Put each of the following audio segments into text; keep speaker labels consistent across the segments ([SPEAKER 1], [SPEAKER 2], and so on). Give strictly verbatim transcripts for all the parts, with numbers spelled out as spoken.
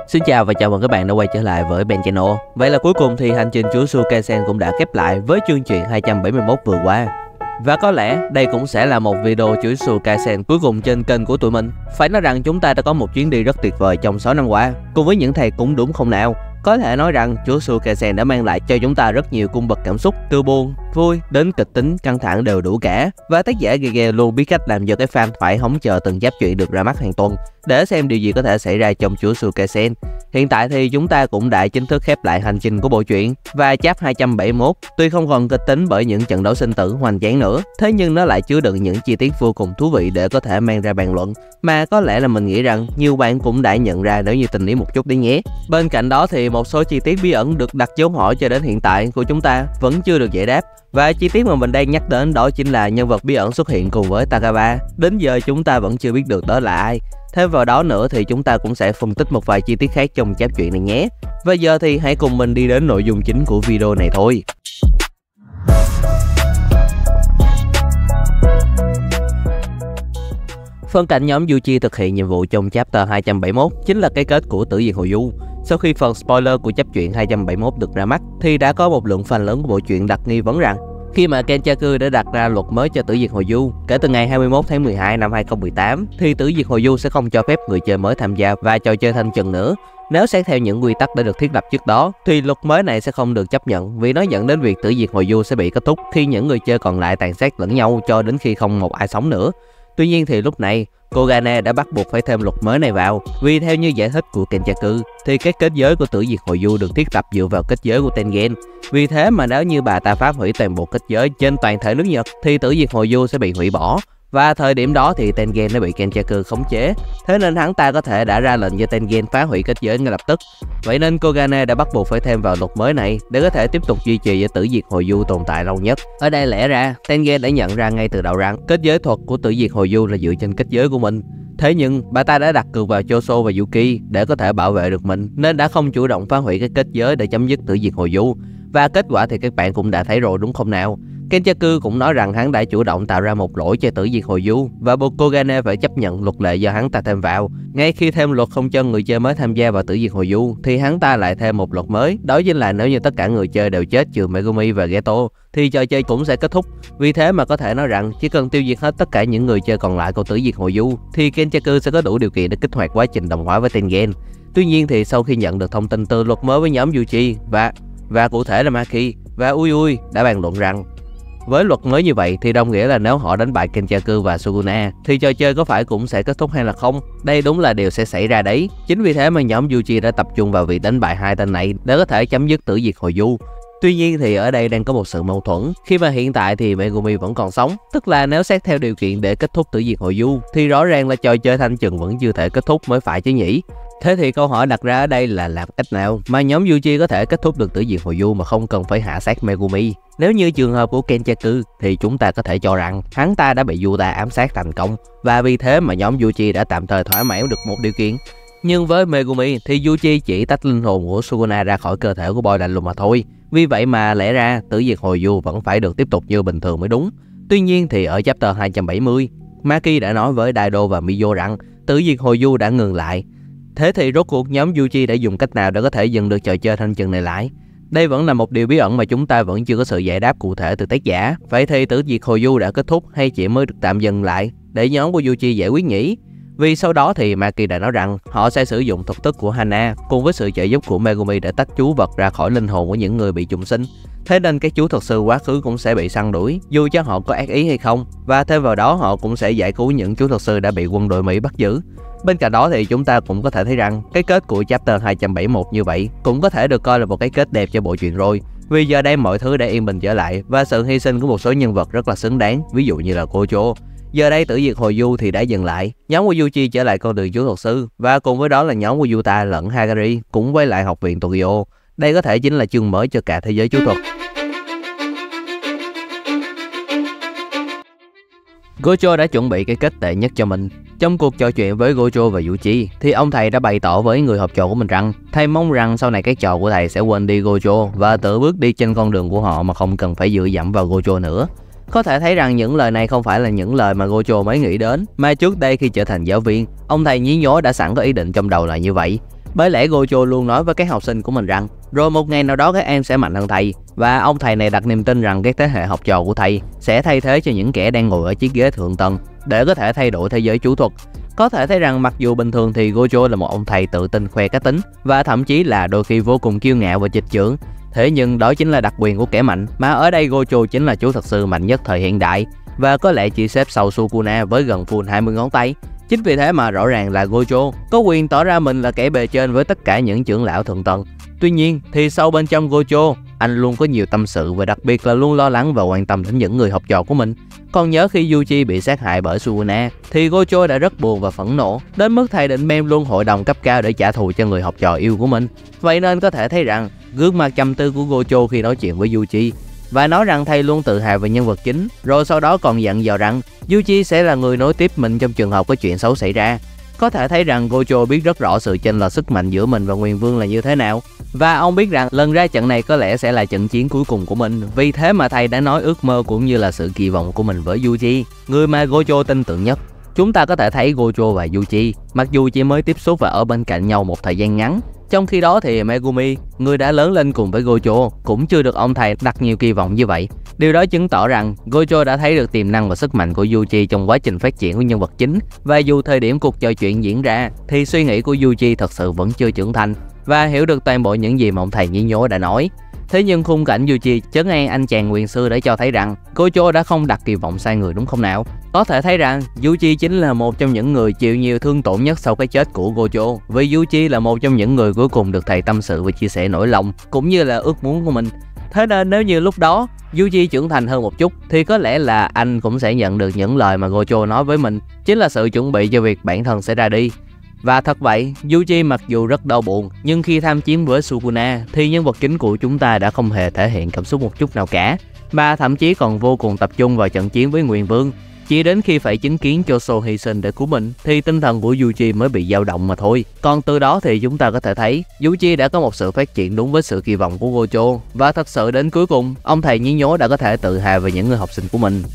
[SPEAKER 1] Xin chào và chào mừng các bạn đã quay trở lại với Ben Channel. Vậy là cuối cùng thì hành trình chúa Suikeisen cũng đã khép lại với chương truyện hai trăm bảy mươi mốt vừa qua. Và có lẽ đây cũng sẽ là một video chuỗi Suikeisen cuối cùng trên kênh của tụi mình. Phải nói rằng chúng ta đã có một chuyến đi rất tuyệt vời trong sáu năm qua, cùng với những thầy cũng đúng không nào. Có thể nói rằng chúa Suikeisen đã mang lại cho chúng ta rất nhiều cung bậc cảm xúc, từ buồn, vui đến kịch tính, căng thẳng đều đủ cả. Và tác giả Gege luôn biết cách làm cho cái fan phải hóng chờ từng chap truyện được ra mắt hàng tuần để xem điều gì có thể xảy ra trong chúa Suikeisen. Hiện tại thì chúng ta cũng đã chính thức khép lại hành trình của bộ truyện, và chap hai trăm bảy mươi mốt tuy không còn kịch tính bởi những trận đấu sinh tử hoành tráng nữa, thế nhưng nó lại chứa đựng những chi tiết vô cùng thú vị để có thể mang ra bàn luận, mà có lẽ là mình nghĩ rằng nhiều bạn cũng đã nhận ra nếu như tình ý một chút đấy nhé. Bên cạnh đó thì một số chi tiết bí ẩn được đặt dấu hỏi cho đến hiện tại của chúng ta vẫn chưa được giải đáp. Và chi tiết mà mình đang nhắc đến đó chính là nhân vật bí ẩn xuất hiện cùng với Takaba. Đến giờ chúng ta vẫn chưa biết được đó là ai. Thêm vào đó nữa thì chúng ta cũng sẽ phân tích một vài chi tiết khác trong chap truyện này nhé. Và giờ thì hãy cùng mình đi đến nội dung chính của video này thôi. Phân cảnh nhóm Yuji thực hiện nhiệm vụ trong chapter hai trăm bảy mươi mốt chính là cái kết của Tử Diệt Hồi Du. Sau khi phần spoiler của chap truyện hai trăm bảy mươi mốt được ra mắt thì đã có một lượng fan lớn của bộ truyện đặt nghi vấn rằng khi mà Kenjaku đã đặt ra luật mới cho Tử Diệt Hồi Du kể từ ngày hai mươi mốt tháng mười hai năm hai nghìn không trăm mười tám thì Tử Diệt Hồi Du sẽ không cho phép người chơi mới tham gia và trò chơi thanh trừng nữa. Nếu xét theo những quy tắc đã được thiết lập trước đó thì luật mới này sẽ không được chấp nhận, vì nó dẫn đến việc Tử Diệt Hồi Du sẽ bị kết thúc khi những người chơi còn lại tàn sát lẫn nhau cho đến khi không một ai sống nữa. Tuy nhiên thì lúc này Kogane đã bắt buộc phải thêm luật mới này vào, vì theo như giải thích của Kenjaku thì cái kết giới của Tử Diệt Hồi Du được thiết lập dựa vào kết giới của Tengen. Vì thế mà nếu như bà ta phá hủy toàn bộ kết giới trên toàn thể nước Nhật thì Tử Diệt Hồi Du sẽ bị hủy bỏ. Và thời điểm đó thì Tengen đã bị Kenjaku khống chế, thế nên hắn ta có thể đã ra lệnh cho Tengen phá hủy kết giới ngay lập tức. Vậy nên Kogane đã bắt buộc phải thêm vào luật mới này để có thể tiếp tục duy trì cho Tử Diệt Hồi Du tồn tại lâu nhất. Ở đây lẽ ra Tengen đã nhận ra ngay từ đầu rằng kết giới thuật của Tử Diệt Hồi Du là dựa trên kết giới của mình. Thế nhưng bà ta đã đặt cược vào Choso và Yuki để có thể bảo vệ được mình, nên đã không chủ động phá hủy cái kết giới để chấm dứt Tử Diệt Hồi Du. Và kết quả thì các bạn cũng đã thấy rồi đúng không nào? Kenjaku cũng nói rằng hắn đã chủ động tạo ra một lỗi cho Tử Diệt Hồi Du và buộc Kogane phải chấp nhận luật lệ do hắn ta thêm vào. Ngay khi thêm luật không cho người chơi mới tham gia vào Tử Diệt Hồi Du thì hắn ta lại thêm một luật mới, đó chính là nếu như tất cả người chơi đều chết trừ Megumi và Geto thì trò chơi cũng sẽ kết thúc. Vì thế mà có thể nói rằng chỉ cần tiêu diệt hết tất cả những người chơi còn lại của Tử Diệt Hồi Du thì Kenjaku sẽ có đủ điều kiện để kích hoạt quá trình đồng hóa với Tengen. Tuy nhiên thì sau khi nhận được thông tin từ luật mới với nhóm Yuji và và cụ thể là Maki và Ui Ui đã bàn luận rằng với luật mới như vậy thì đồng nghĩa là nếu họ đánh bại Kenjaku và Suguna thì trò chơi có phải cũng sẽ kết thúc hay là không? Đây đúng là điều sẽ xảy ra đấy. Chính vì thế mà nhóm Yuji đã tập trung vào việc đánh bại hai tên này để có thể chấm dứt Tử Diệt Hồi Du. Tuy nhiên thì ở đây đang có một sự mâu thuẫn, khi mà hiện tại thì Megumi vẫn còn sống, tức là nếu xét theo điều kiện để kết thúc Tử Diệt Hồi Du thì rõ ràng là trò chơi thanh trừng vẫn chưa thể kết thúc mới phải chứ nhỉ? Thế thì câu hỏi đặt ra ở đây là làm cách nào mà nhóm Yuji có thể kết thúc được Tử Diệt Hồi Du mà không cần phải hạ sát Megumi? Nếu như trường hợp của Kenjaku thì chúng ta có thể cho rằng hắn ta đã bị Yuta ám sát thành công, và vì thế mà nhóm Yuji đã tạm thời thỏa mãn được một điều kiện. Nhưng với Megumi thì Yuji chỉ tách linh hồn của Suguna ra khỏi cơ thể của Boy lạnh lùng mà thôi. Vì vậy mà lẽ ra Tử Diệt Hồi Du vẫn phải được tiếp tục như bình thường mới đúng. Tuy nhiên thì ở chapter hai trăm bảy mươi, Maki đã nói với Daido và Miyo rằng Tử Diệt Hồi Du đã ngừng lại. Thế thì rốt cuộc nhóm Yuji đã dùng cách nào để có thể dừng được trò chơi thanh trừng này lại? Đây vẫn là một điều bí ẩn mà chúng ta vẫn chưa có sự giải đáp cụ thể từ tác giả. Vậy thì Tử Diệt Hồi Du đã kết thúc hay chỉ mới được tạm dừng lại để nhóm của Yuji giải quyết nhỉ? Vì sau đó thì Maki đã nói rằng họ sẽ sử dụng thuật thức của Hana cùng với sự trợ giúp của Megumi để tách chú vật ra khỏi linh hồn của những người bị trùng sinh. Thế nên các chú thuật sư quá khứ cũng sẽ bị săn đuổi dù cho họ có ác ý hay không, và thêm vào đó họ cũng sẽ giải cứu những chú thuật sư đã bị quân đội Mỹ bắt giữ. Bên cạnh đó thì chúng ta cũng có thể thấy rằng cái kết của chapter hai trăm bảy mươi mốt như vậy cũng có thể được coi là một cái kết đẹp cho bộ truyện rồi. Vì giờ đây mọi thứ đã yên bình trở lại và sự hy sinh của một số nhân vật rất là xứng đáng, ví dụ như là Kocho. Giờ đây Tử Diệt Hồi Du thì đã dừng lại, nhóm của Yuji trở lại con đường chú thuật sư, và cùng với đó là nhóm của Yuta lẫn Hagari cũng quay lại học viện Tokyo. Đây có thể chính là chương mới cho cả thế giới chú thuật. Gojo đã chuẩn bị cái kết tệ nhất cho mình. Trong cuộc trò chuyện với Gojo và Yuji thì ông thầy đã bày tỏ với người học trò của mình rằng thầy mong rằng sau này các trò của thầy sẽ quên đi Gojo và tự bước đi trên con đường của họ mà không cần phải dựa dẫm vào Gojo nữa. Có thể thấy rằng những lời này không phải là những lời mà Gojo mới nghĩ đến, mà trước đây khi trở thành giáo viên, ông thầy nhí nhố đã sẵn có ý định trong đầu là như vậy. Bởi lẽ Gojo luôn nói với các học sinh của mình rằng rồi một ngày nào đó các em sẽ mạnh hơn thầy, và ông thầy này đặt niềm tin rằng các thế hệ học trò của thầy sẽ thay thế cho những kẻ đang ngồi ở chiếc ghế thượng tầng để có thể thay đổi thế giới chủ thuật. Có thể thấy rằng mặc dù bình thường thì Gojo là một ông thầy tự tin khoe cá tính và thậm chí là đôi khi vô cùng kiêu ngạo và trịch trưởng, thế nhưng đó chính là đặc quyền của kẻ mạnh, mà ở đây Gojo chính là chú thật sự mạnh nhất thời hiện đại và có lẽ chỉ xếp sau Sukuna với gần full hai mươi ngón tay. Chính vì thế mà rõ ràng là Gojo có quyền tỏ ra mình là kẻ bề trên với tất cả những trưởng lão thượng tầng. Tuy nhiên thì sâu bên trong Gojo, anh luôn có nhiều tâm sự và đặc biệt là luôn lo lắng và quan tâm đến những người học trò của mình. Còn nhớ khi Yuji bị sát hại bởi Sukuna thì Gojo đã rất buồn và phẫn nộ, đến mức thầy định mem luôn hội đồng cấp cao để trả thù cho người học trò yêu của mình. Vậy nên có thể thấy rằng gương mặt trầm tư của Gojo khi nói chuyện với Yuji và nói rằng thầy luôn tự hào về nhân vật chính, rồi sau đó còn dặn dò rằng Yuji sẽ là người nối tiếp mình trong trường hợp có chuyện xấu xảy ra. Có thể thấy rằng Gojo biết rất rõ sự chênh lệch sức mạnh giữa mình và Nguyền Vương là như thế nào, và ông biết rằng lần ra trận này có lẽ sẽ là trận chiến cuối cùng của mình. Vì thế mà thầy đã nói ước mơ cũng như là sự kỳ vọng của mình với Yuji, người mà Gojo tin tưởng nhất. Chúng ta có thể thấy Gojo và Yuji mặc dù chỉ mới tiếp xúc và ở bên cạnh nhau một thời gian ngắn, trong khi đó thì Megumi, người đã lớn lên cùng với Gojo, cũng chưa được ông thầy đặt nhiều kỳ vọng như vậy. Điều đó chứng tỏ rằng Gojo đã thấy được tiềm năng và sức mạnh của Yuji trong quá trình phát triển của nhân vật chính, và dù thời điểm cuộc trò chuyện diễn ra thì suy nghĩ của Yuji thật sự vẫn chưa trưởng thành và hiểu được toàn bộ những gì mà ông thầy nhí nhố đã nói. Thế nhưng khung cảnh Yuji trấn an anh chàng quyền sư để cho thấy rằng Gojo đã không đặt kỳ vọng sai người, đúng không nào? Có thể thấy rằng Yuji chính là một trong những người chịu nhiều thương tổn nhất sau cái chết của Gojo, vì Yuji là một trong những người cuối cùng được thầy tâm sự và chia sẻ nỗi lòng cũng như là ước muốn của mình. Thế nên nếu như lúc đó Yuji trưởng thành hơn một chút thì có lẽ là anh cũng sẽ nhận được những lời mà Gojo nói với mình, chính là sự chuẩn bị cho việc bản thân sẽ ra đi. Và thật vậy, Yuji mặc dù rất đau buồn, nhưng khi tham chiến với Sukuna thì nhân vật chính của chúng ta đã không hề thể hiện cảm xúc một chút nào cả, mà thậm chí còn vô cùng tập trung vào trận chiến với Nguyền Vương. Chỉ đến khi phải chứng kiến Choso hy sinh để cứu mình thì tinh thần của Yuji mới bị dao động mà thôi. Còn từ đó thì chúng ta có thể thấy Yuji đã có một sự phát triển đúng với sự kỳ vọng của Gojo, và thật sự đến cuối cùng ông thầy nhí nhố đã có thể tự hào về những người học sinh của mình.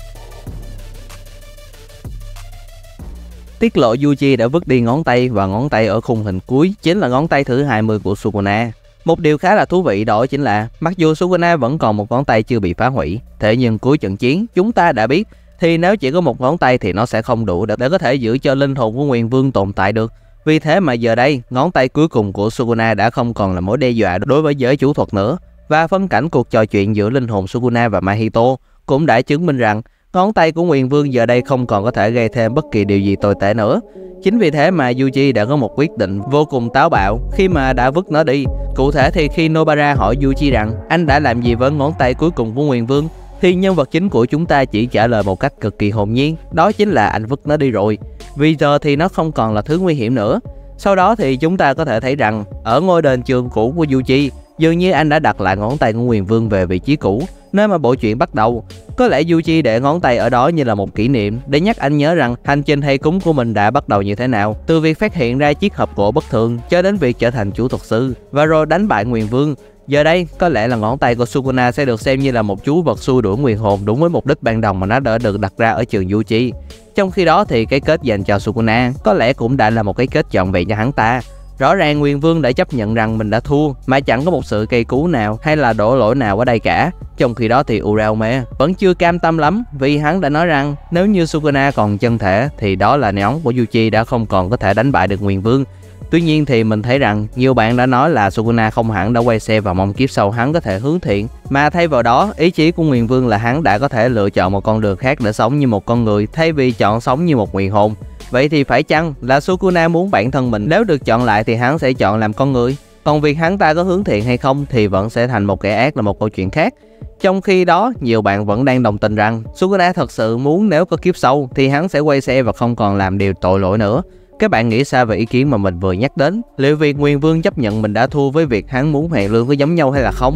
[SPEAKER 1] Tiết lộ Yuji đã vứt đi ngón tay, và ngón tay ở khung hình cuối chính là ngón tay thứ hai mươi của Sukuna. Một điều khá là thú vị đó chính là mặc dù Sukuna vẫn còn một ngón tay chưa bị phá hủy, thế nhưng cuối trận chiến chúng ta đã biết thì nếu chỉ có một ngón tay thì nó sẽ không đủ để, để có thể giữ cho linh hồn của Nguyền Vương tồn tại được. Vì thế mà giờ đây ngón tay cuối cùng của Sukuna đã không còn là mối đe dọa đối với giới chủ thuật nữa, và phân cảnh cuộc trò chuyện giữa linh hồn Sukuna và Mahito cũng đã chứng minh rằng ngón tay của Nguyền Vương giờ đây không còn có thể gây thêm bất kỳ điều gì tồi tệ nữa. Chính vì thế mà Yuji đã có một quyết định vô cùng táo bạo khi mà đã vứt nó đi. Cụ thể thì khi Nobara hỏi Yuji rằng anh đã làm gì với ngón tay cuối cùng của Nguyền Vương, thì nhân vật chính của chúng ta chỉ trả lời một cách cực kỳ hồn nhiên, đó chính là anh vứt nó đi rồi, vì giờ thì nó không còn là thứ nguy hiểm nữa. Sau đó thì chúng ta có thể thấy rằng ở ngôi đền trường cũ của Yuji, dường như anh đã đặt lại ngón tay của Nguyền Vương về vị trí cũ, nơi mà bộ truyện bắt đầu. Có lẽ Yuji để ngón tay ở đó như là một kỷ niệm để nhắc anh nhớ rằng hành trình thầy cúng của mình đã bắt đầu như thế nào, từ việc phát hiện ra chiếc hộp gỗ bất thường cho đến việc trở thành chủ thuật sư và rồi đánh bại Nguyền Vương. Giờ đây có lẽ là ngón tay của Sukuna sẽ được xem như là một chú vật xua đuổi nguyền hồn đúng với mục đích ban đầu mà nó đã được đặt ra ở trường Yuji. Trong khi đó thì cái kết dành cho Sukuna có lẽ cũng đã là một cái kết trọn vẹn cho hắn ta. Rõ ràng Nguyền Vương đã chấp nhận rằng mình đã thua mà chẳng có một sự cây cứu nào hay là đổ lỗi nào ở đây cả. Trong khi đó thì Uraume vẫn chưa cam tâm lắm, vì hắn đã nói rằng nếu như Sukuna còn chân thể thì đó là nón của Yuji đã không còn có thể đánh bại được Nguyền Vương. Tuy nhiên thì mình thấy rằng nhiều bạn đã nói là Sukuna không hẳn đã quay xe và mong kiếp sau hắn có thể hướng thiện, mà thay vào đó ý chí của Nguyền Vương là hắn đã có thể lựa chọn một con đường khác để sống như một con người thay vì chọn sống như một nguyền hồn. Vậy thì phải chăng là Sukuna muốn bản thân mình nếu được chọn lại thì hắn sẽ chọn làm con người? Còn việc hắn ta có hướng thiện hay không thì vẫn sẽ thành một kẻ ác là một câu chuyện khác. Trong khi đó, nhiều bạn vẫn đang đồng tình rằng Sukuna thật sự muốn nếu có kiếp sau thì hắn sẽ quay xe và không còn làm điều tội lỗi nữa. Các bạn nghĩ sao về ý kiến mà mình vừa nhắc đến? Liệu việc Nguyền Vương chấp nhận mình đã thua với việc hắn muốn hẹn lương có giống nhau hay là không?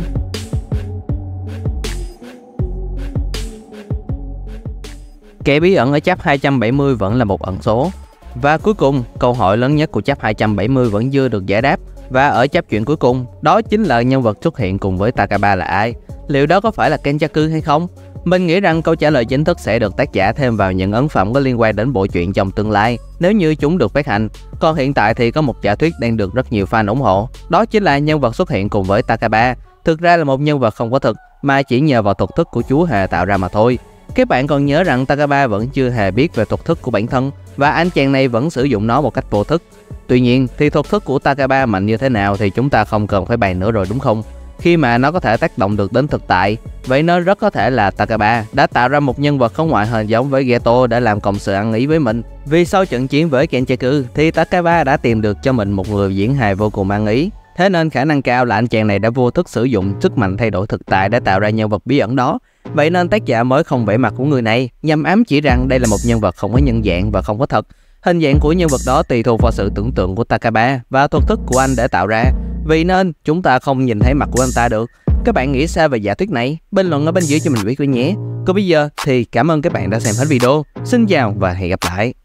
[SPEAKER 1] Kẻ bí ẩn ở chap hai trăm bảy mươi vẫn là một ẩn số. Và cuối cùng, câu hỏi lớn nhất của chap hai trăm bảy mươi vẫn chưa được giải đáp. Và ở chap truyện cuối cùng, đó chính là nhân vật xuất hiện cùng với Takaba là ai? Liệu đó có phải là Kenjaku hay không? Mình nghĩ rằng câu trả lời chính thức sẽ được tác giả thêm vào những ấn phẩm có liên quan đến bộ truyện trong tương lai, nếu như chúng được phát hành. Còn hiện tại thì có một giả thuyết đang được rất nhiều fan ủng hộ, đó chính là nhân vật xuất hiện cùng với Takaba thực ra là một nhân vật không có thực, mà chỉ nhờ vào thuật thức của chú hề tạo ra mà thôi. Các bạn còn nhớ rằng Takaba vẫn chưa hề biết về thuật thức của bản thân, và anh chàng này vẫn sử dụng nó một cách vô thức. Tuy nhiên thì thuật thức của Takaba mạnh như thế nào thì chúng ta không cần phải bàn nữa rồi đúng không? Khi mà nó có thể tác động được đến thực tại, vậy nó rất có thể là Takaba đã tạo ra một nhân vật không ngoại hình giống với Geto để làm cộng sự ăn ý với mình. Vì sau trận chiến với Kenjaku thì Takaba đã tìm được cho mình một người diễn hài vô cùng ăn ý. Thế nên khả năng cao là anh chàng này đã vô thức sử dụng sức mạnh thay đổi thực tại để tạo ra nhân vật bí ẩn đó. Vậy nên tác giả mới không vẽ mặt của người này, nhằm ám chỉ rằng đây là một nhân vật không có nhân dạng và không có thật. Hình dạng của nhân vật đó tùy thuộc vào sự tưởng tượng của Takaba và thuật thức của anh để tạo ra. Vì nên chúng ta không nhìn thấy mặt của anh ta được. Các bạn nghĩ sao về giả thuyết này? Bình luận ở bên dưới cho mình biết với nhé. Còn bây giờ thì cảm ơn các bạn đã xem hết video. Xin chào và hẹn gặp lại.